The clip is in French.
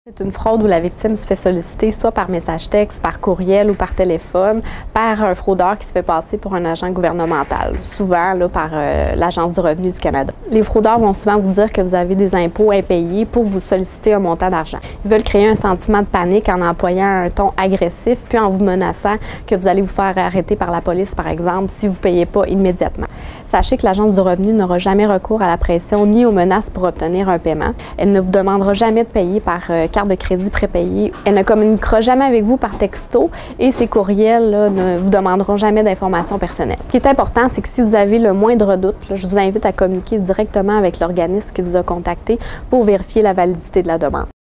C'est une fraude où la victime se fait solliciter soit par message texte, par courriel ou par téléphone par un fraudeur qui se fait passer pour un agent gouvernemental, souvent là, par l'Agence du revenu du Canada. Les fraudeurs vont souvent vous dire que vous avez des impôts impayés pour vous solliciter un montant d'argent. Ils veulent créer un sentiment de panique en employant un ton agressif puis en vous menaçant que vous allez vous faire arrêter par la police, par exemple, si vous ne payez pas immédiatement. Sachez que l'Agence du revenu n'aura jamais recours à la pression ni aux menaces pour obtenir un paiement. Elle ne vous demandera jamais de payer par carte de crédit prépayée. Elle ne communiquera jamais avec vous par texto et ces courriels là, ne vous demanderont jamais d'informations personnelles. Ce qui est important, c'est que si vous avez le moindre doute, là, je vous invite à communiquer directement avec l'organisme qui vous a contacté pour vérifier la validité de la demande.